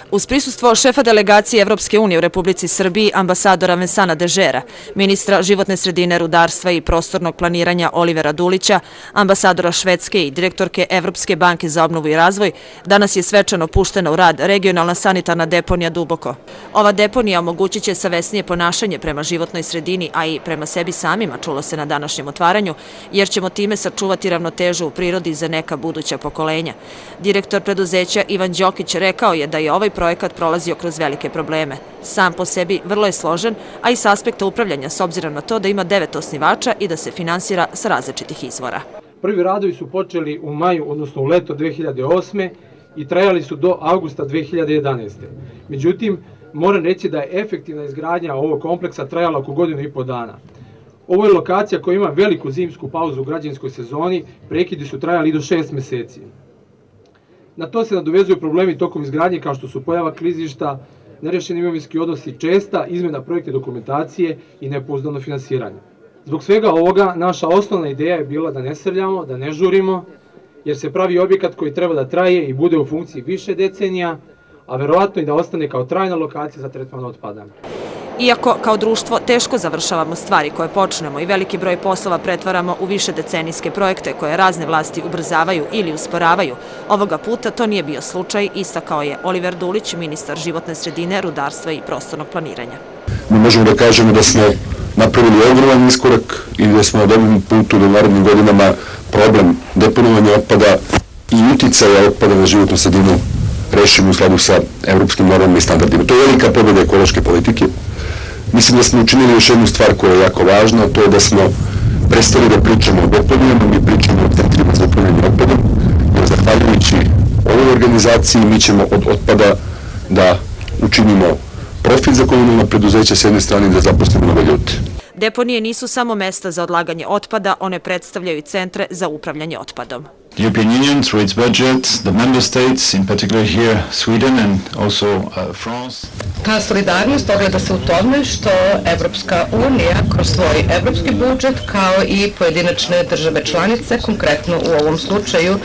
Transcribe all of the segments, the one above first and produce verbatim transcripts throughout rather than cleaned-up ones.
Uz prisustvo šefa delegacije Evropske unije u Republici Srbiji, ambasadora Vincenta Dežera, ministra životne sredine, rudarstva i prostornog planiranja Olivera Dulića, ambasadora Švedske i direktorke Evropske banke za obnovu i razvoj, danas je svečano puštena u rad regionalna sanitarna deponija Duboko. Ova deponija omogućit će savesnije ponašanje prema životnoj sredini, a i prema sebi samima, čulo se na današnjem otvaranju, jer ćemo time sačuvati ravnotežu u prirodi za neka buduća pokolenja. Direktor preduzeća Ivan Đokić rekao je da je ovaj projekat prolazio kroz velike probleme. Sam po sebi vrlo je složen, a i s aspekta upravljanja, s obzirom na to da ima devet osnivača i da se finansira sa različitih izvora. Prvi radovi su počeli u maju, odnosno u leto dve hiljade osme i trajali su do avgusta dve hiljade jedanaeste. Međutim, moram reći da je efektivna izgradnja ovog kompleksa trajala oko godinu i po dana. Ovo je lokacija koja ima veliku zimsku pauzu u građevinskoj sezoni, prekidi su trajali i do šest meseci. Na to se nadovezuju problemi tokom izgradnje kao što su pojava klizišta, nerešeni imovinski odnosi, česta izmena projektne dokumentacije i nepouzdano finansiranje. Zbog svega ovoga, naša osnovna ideja je bila da ne srljamo, da ne žurimo, jer se pravi objekat koji treba da traje i bude u funkciji više decenija, a verovatno i da ostane kao trajna lokacija za tretman otpada. Iako kao društvo teško završavamo stvari koje počnemo i veliki broj poslova pretvaramo u više decenijske projekte koje razne vlasti ubrzavaju ili usporavaju, ovoga puta to nije bio slučaj, istakao je Oliver Dulić, ministar životne sredine, rudarstva i prostornog planiranja. Mi možemo da kažemo da smo napravili ogroman iskorak i da smo na dobrom putu da u narednim godinama problem deponovanja otpada i uticaja otpada na životnu sredinu rešimo u skladu sa evropskim normama i standardima. To je velika pobjeda ekološke politike. Mislim da smo učinili još jednu stvar koja je jako važna, to je da smo prestali da pričamo o deponijama, mi pričamo o centrima za upravljanje otpadom, jer zahvaljujući ovoj organizaciji mi ćemo od otpada da učinimo profit za komunalna preduzeća s jedne strane i da zaposlimo nove ljude. Deponije nisu samo mesta za odlaganje otpada, one predstavljaju i centre za upravljanje otpadom. The European Union, through its budget, the member states, in particular here Sweden and also uh, France. Ta solidarnost ogleda se u tome što Evropska unija kroz svoj evropski budžet kao i pojedinačne države članice, konkretno u ovom slučaju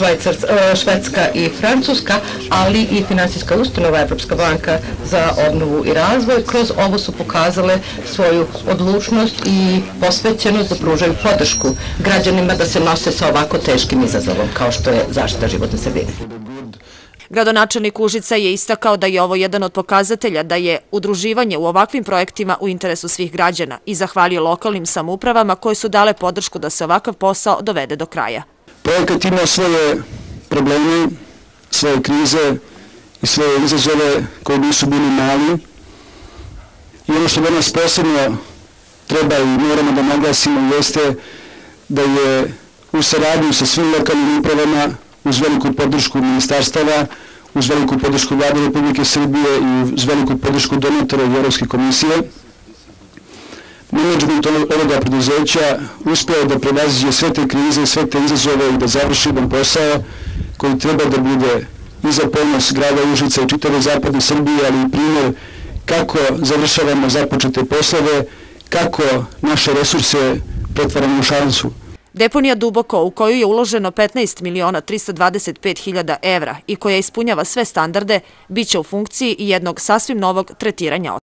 Švedska i Francuska, ali i finansijska ustanova Evropska banka za obnovu i razvoj, kroz ovo su pokazale svoju odlučnost i posvećenost da pružaju podršku građanima da se nose sa ovako teškim izazovom kao što je zaštita životne sredine. Gradonačelnik Užica je istakao da je ovo jedan od pokazatelja da je udruživanje u ovakvim projektima u interesu svih građana i zahvalio lokalnim samoupravama koje su dale podršku da se ovakav posao dovede do kraja. Projekat ima svoje probleme, svoje krize i svoje izazove koji nisu bili mali i ono što danas posebno treba i moramo da naglasimo jeste da je u saradnju sa svim lokalnim upravama uz veliku podršku ministarstava, uz veliku podršku Vlade Republike Srbije i uz veliku podršku donatora i Evropske komisije, menadžment ovoga preduzeća uspeo da prevaziđe sve te krize, sve te izazove i da završi jedan posao koji treba da bude i za ponos grada Užica i čitave zapadne Srbije, ali i primjer kako završavamo započete poslove, kako naše resurse pretvaramo u šansu. Deponija Duboko, u koju je uloženo petnaest miliona trista dvadeset pet hiljada evra i koja ispunjava sve standarde, bit će u funkciji jednog sasvim novog tretiranja otpada.